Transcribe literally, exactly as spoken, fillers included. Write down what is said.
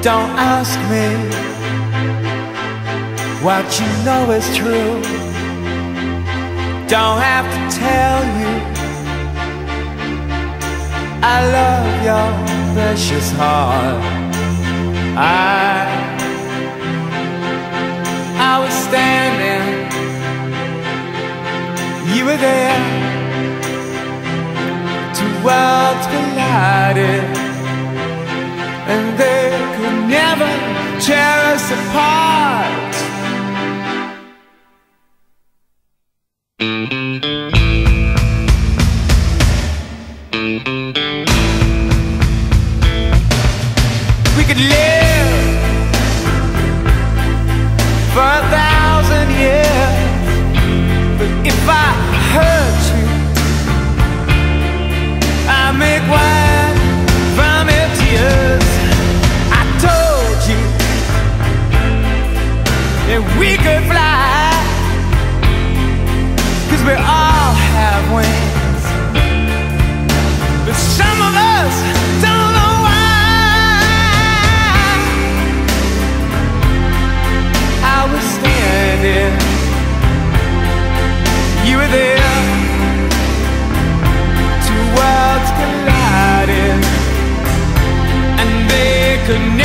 Don't ask me what you know is true. Don't have to tell you I love your precious heart. I, I was standing, you were there. Two worlds collided, and they could never tear us apart. We could live for a thousand years, but if I hurt you, I make wine from your tears. I told you that we could fly, 'cause we all have wings, but some of us don't know why. I was standing, you were there. Two worlds collided, and they could never